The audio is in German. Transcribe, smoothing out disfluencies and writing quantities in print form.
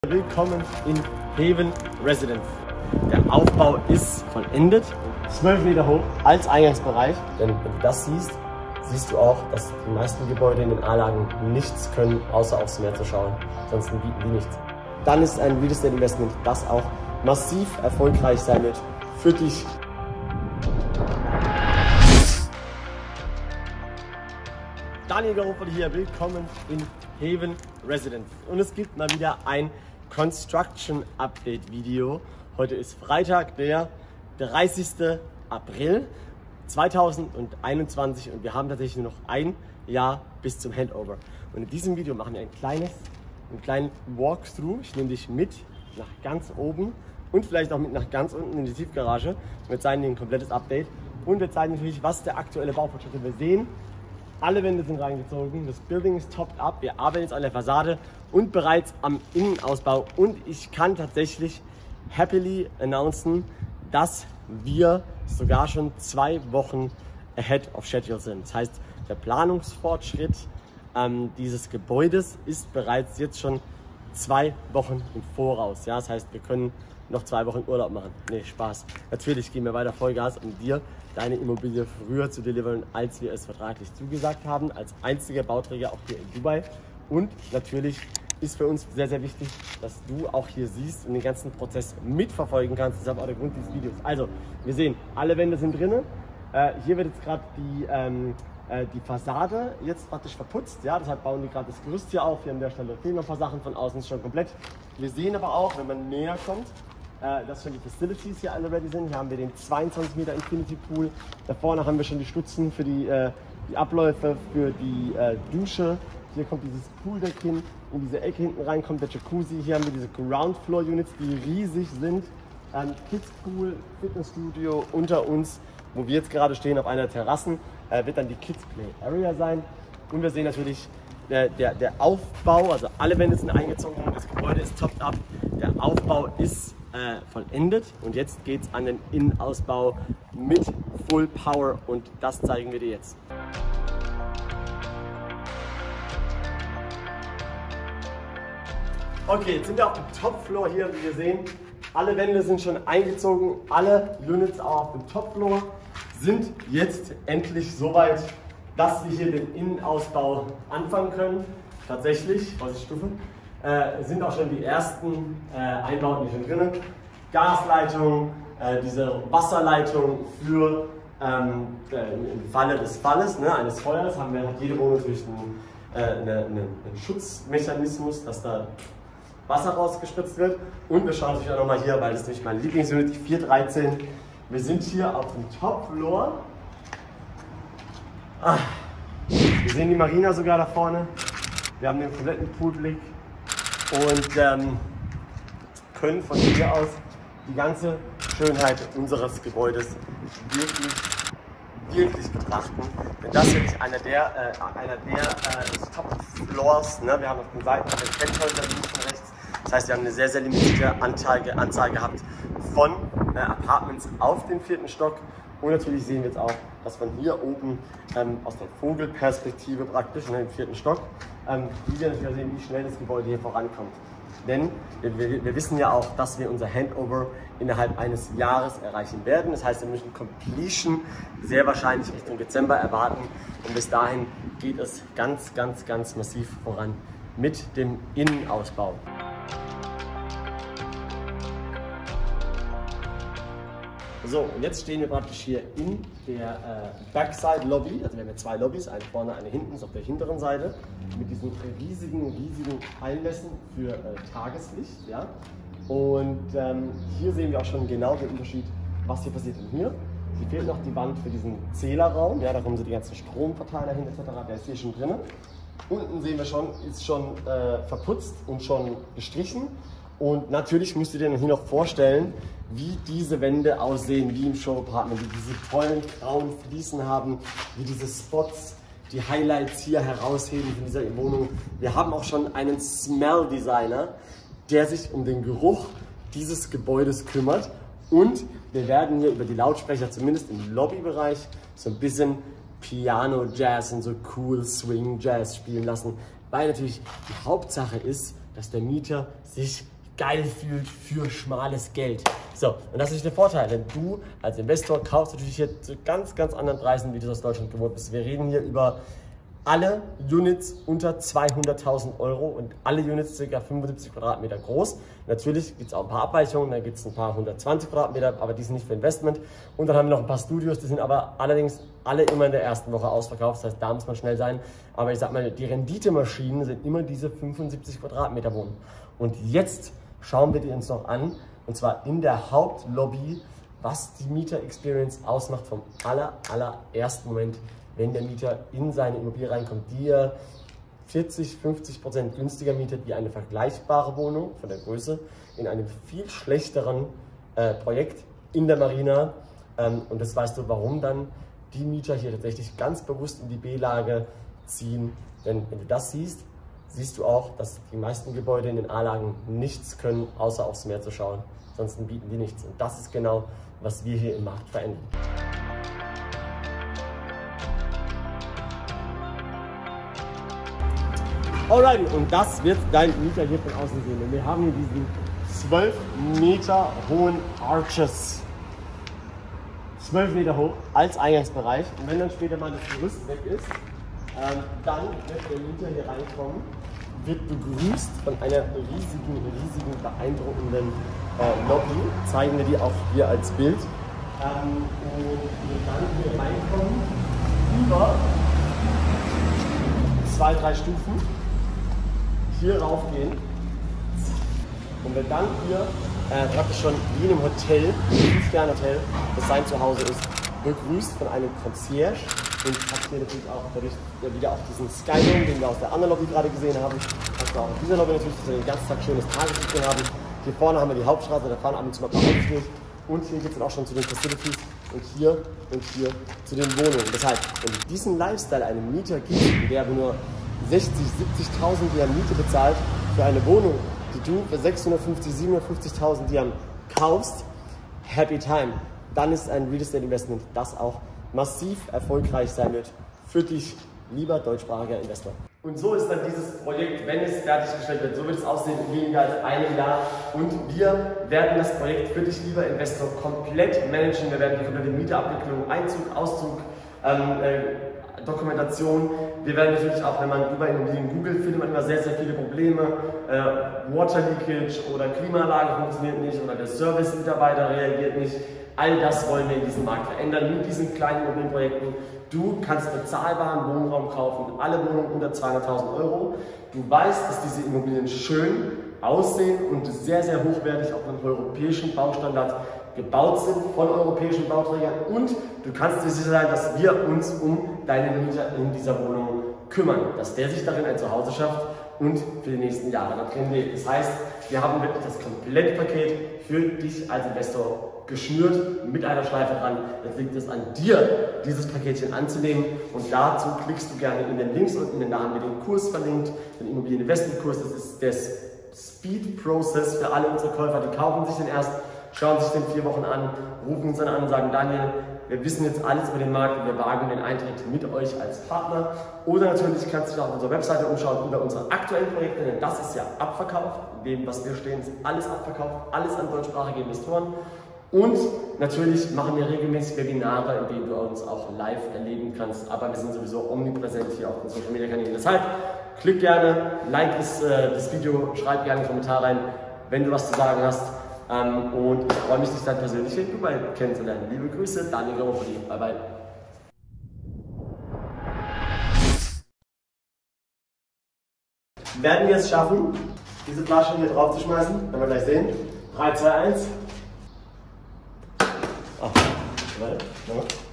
Willkommen in Haven Residence. Der Aufbau ist vollendet, 12 Meter hoch als Eingangsbereich. Denn wenn du das siehst, siehst du auch, dass die meisten Gebäude in den A-Lagen nichts können, außer aufs Meer zu schauen. Ansonsten bieten die nichts. Dann ist es ein Real Estate Investment, das auch massiv erfolgreich sein wird für dich. Daniel Garofoli hier, willkommen in Haven Residence. Und es gibt mal wieder ein Construction Update Video. Heute ist Freitag, der 30. April 2021 und wir haben tatsächlich nur noch ein Jahr bis zum Handover. Und in diesem Video machen wir einen kleinen Walkthrough. Ich nehme dich mit nach ganz oben und vielleicht auch mit nach ganz unten in die Tiefgarage. Wir zeigen dir ein komplettes Update und wir zeigen natürlich, was der aktuelle Baufortschritt ist. Wir sehen, alle Wände sind reingezogen, das Building ist topped up, wir arbeiten jetzt an der Fassade und bereits am Innenausbau und ich kann tatsächlich happily announcen, dass wir sogar schon 2 Wochen ahead of schedule sind. Das heißt, der Planungsfortschritt dieses Gebäudes ist bereits jetzt schon 2 Wochen im Voraus. Ja, das heißt, wir können noch 2 Wochen Urlaub machen. Nee, Spaß. Natürlich gehen wir weiter Vollgas, um dir deine Immobilie früher zu delivern, als wir es vertraglich zugesagt haben, als einziger Bauträger auch hier in Dubai. Und natürlich ist für uns sehr, sehr wichtig, dass du auch hier siehst und den ganzen Prozess mitverfolgen kannst. Das ist aber auch der Grund dieses Videos. Also, wir sehen, alle Wände sind drin. Hier wird jetzt gerade die Fassade jetzt praktisch verputzt. Ja, deshalb bauen die gerade das Gerüst hier auf. Hier an der Stelle fehlen noch ein paar Sachen, von außen ist schon komplett. Wir sehen aber auch, wenn man näher kommt, dass schon die Facilities hier alle ready sind. Hier haben wir den 22 Meter Infinity Pool. Da vorne haben wir schon die Stützen für die Abläufe für die Dusche. Hier kommt dieses Pooldeck hin. In diese Ecke hinten rein kommt der Jacuzzi. Hier haben wir diese Ground Floor Units, die riesig sind. Kids Pool, Fitnessstudio unter uns, wo wir jetzt gerade stehen auf einer der Terrassen, wird dann die Kids Play Area sein. Und wir sehen natürlich der Aufbau, also alle Wände sind eingezogen, das Gebäude ist topped up. Der Aufbau ist vollendet und jetzt geht es an den Innenausbau mit Full Power und das zeigen wir dir jetzt. Okay, jetzt sind wir auf dem Topfloor hier, wie wir sehen. Alle Wände sind schon eingezogen, alle Units auch auf dem Topfloor sind jetzt endlich soweit, dass wir hier den Innenausbau anfangen können. Tatsächlich, Stufe, sind auch schon die ersten Einbauten hier schon drin. Gasleitung, diese Wasserleitung für im Falle des Falles, eines Feuers, hat jede Wohnung natürlich einen Schutzmechanismus, dass da Wasser rausgespritzt wird. Und wir schauen natürlich auch nochmal hier, weil das ist nämlich meine Lieblingsunit, die 413. Wir sind hier auf dem Top-Floor. Wir sehen die Marina sogar da vorne. Wir haben den kompletten Poolblick und können von hier aus die ganze Schönheit unseres Gebäudes wirklich betrachten. Denn das ist wirklich einer der Top-Floors. Ne? Wir haben auf den Seiten den Fenster links und rechts. Das heißt, wir haben eine sehr, sehr limitierte Anzahl gehabt von Apartments auf den 4. Stock. Und natürlich sehen wir jetzt auch, dass von hier oben aus der Vogelperspektive praktisch in den 4. Stock, wie wir natürlich sehen, wie schnell das Gebäude hier vorankommt. Denn wir wissen ja auch, dass wir unser Handover innerhalb eines Jahres erreichen werden. Das heißt, wir müssen Completion sehr wahrscheinlich Richtung Dezember erwarten. Und bis dahin geht es ganz, ganz, ganz massiv voran mit dem Innenausbau. So, und jetzt stehen wir praktisch hier in der Backside Lobby. Also wir haben ja 2 Lobbys, eine vorne, eine hinten, ist auf der hinteren Seite. Mit diesen riesigen Einlässen für Tageslicht. Ja? Und hier sehen wir auch schon genau den Unterschied, was hier passiert. Und hier fehlt noch die Wand für diesen Zählerraum. Ja, da kommen so die ganzen Stromverteiler hin etc. Der ist hier schon drin. Unten sehen wir schon, ist schon verputzt und schon gestrichen. Und natürlich musst du dir hier noch vorstellen, wie diese Wände aussehen, wie im Show-Apartment, wie diese tollen grauen Fliesen haben, wie diese Spots, die Highlights hier herausheben von dieser Wohnung. Wir haben auch schon einen Smell-Designer, der sich um den Geruch dieses Gebäudes kümmert. Und wir werden hier über die Lautsprecher, zumindest im Lobbybereich, so ein bisschen Piano-Jazz und so cool Swing-Jazz spielen lassen. Weil natürlich die Hauptsache ist, dass der Mieter sich geil fühlt für schmales Geld. So, und das ist der Vorteil, denn du als Investor kaufst natürlich hier zu ganz, ganz anderen Preisen, wie du es aus Deutschland gewohnt bist. Wir reden hier über alle Units unter 200.000 Euro und alle Units ca. 75 Quadratmeter groß. Natürlich gibt es auch ein paar Abweichungen, da gibt es ein paar 120 Quadratmeter, aber die sind nicht für Investment. Und dann haben wir noch ein paar Studios, die sind aber allerdings alle immer in der ersten Woche ausverkauft, das heißt, da muss man schnell sein. Aber ich sag mal, die Renditemaschinen sind immer diese 75 Quadratmeter Wohnungen. Und jetzt schauen wir die uns noch an, und zwar in der Hauptlobby, was die Mieter-Experience ausmacht vom allerersten Moment, wenn der Mieter in seine Immobilie reinkommt, die er 40–50% günstiger mietet wie eine vergleichbare Wohnung von der Größe in einem viel schlechteren Projekt in der Marina. Und das weißt du, warum dann die Mieter hier tatsächlich ganz bewusst in die B-Lage ziehen. Denn wenn du das siehst, siehst du auch, dass die meisten Gebäude in den A-Lagen nichts können, außer aufs Meer zu schauen. Ansonsten bieten die nichts. Und das ist genau, was wir hier im Markt verändern. Alright, und das wird dein Mieter hier von außen sehen. Und wir haben hier diesen 12 Meter hohen Arches. 12 Meter hoch als Eingangsbereich. Und wenn dann später mal das Gerüst weg ist, dann wird der Mieter hier reinkommen, wird begrüßt von einer riesigen, beeindruckenden Lobby. Zeigen wir die auch hier als Bild. Und dann hier reinkommen über 2–3 Stufen. Hier raufgehen und wir dann hier praktisch schon wie in einem Hotel, 5-Sterne-Hotel, das sein Zuhause ist, begrüßt von einem Concierge und habt hier natürlich auch dadurch wieder auch diesen Skyline, den wir aus der anderen Lobby gerade gesehen haben. Hast du auch in dieser Lobby natürlich, dass wir den ganzen Tag schönes Tageslicht haben. Hier vorne haben wir die Hauptstraße, da fahren ab und zu mal ein paar Autos durch. Und hier geht es dann auch schon zu den Facilities und hier zu den Wohnungen. Das heißt, wenn du diesen Lifestyle einem Mieter gibst, der nur 60.000, 70.000 Dirham Miete bezahlt für eine Wohnung, die du für 650.000, 750.000 Dirham kaufst, happy time. Dann ist ein Real Estate Investment, das auch massiv erfolgreich sein wird für dich, lieber deutschsprachiger Investor. Und so ist dann dieses Projekt, wenn es fertiggestellt wird, so wird es aussehen in weniger als einem Jahr. Und wir werden das Projekt für dich, lieber Investor, komplett managen. Wir werden die komplette Mieterabwicklung, Einzug, Auszug, Dokumentation. Wir werden natürlich auch, wenn man über Immobilien googelt, findet man immer sehr viele Probleme. Water Leakage oder Klimaanlage funktioniert nicht oder der Service-Mitarbeiter reagiert nicht. All das wollen wir in diesem Markt verändern mit diesen kleinen Immobilienprojekten. Du kannst bezahlbaren Wohnraum kaufen, alle Wohnungen unter 200.000 Euro. Du weißt, dass diese Immobilien schön aussehen und sehr hochwertig auch nach europäischen Baustandard gebaut sind von europäischen Bauträgern und du kannst dir sicher sein, dass wir uns um deinen Mieter in dieser Wohnung kümmern, dass der sich darin ein Zuhause schafft und für die nächsten Jahre da drin lebt. Das heißt, wir haben wirklich das Komplettpaket für dich als Investor geschnürt mit einer Schleife dran. Jetzt liegt es an dir, dieses Paketchen anzunehmen und dazu klickst du gerne in den Links unten, denn da haben wir den Kurs verlinkt, den Immobilieninvestmentkurs. Das ist der Speed Process für alle unsere Käufer, die kaufen sich den erst, schauen sich den 4 Wochen an, rufen uns dann an und sagen, Daniel, wir wissen jetzt alles über den Markt und wir wagen den Eintritt mit euch als Partner. Oder natürlich kannst du dich auf unserer Webseite umschauen über unsere aktuellen Projekte, denn das ist ja abverkauft. In dem, was wir stehen, ist alles abverkauft, alles an deutschsprachige Investoren. Und natürlich machen wir regelmäßig Webinare, in denen du uns auch live erleben kannst. Aber wir sind sowieso omnipräsent hier auf den Social Media Kanälen. Deshalb klick gerne, like das Video, schreib gerne einen Kommentar rein, wenn du was zu sagen hast. Und ich freue mich, dich dann persönlich in Dubai kennenzulernen. Liebe Grüße, Daniel Garofoli. Bye bye. Werden wir es schaffen, diese Flasche hier drauf zu schmeißen? Werden wir gleich sehen. 3, 2, 1. Ach, warte.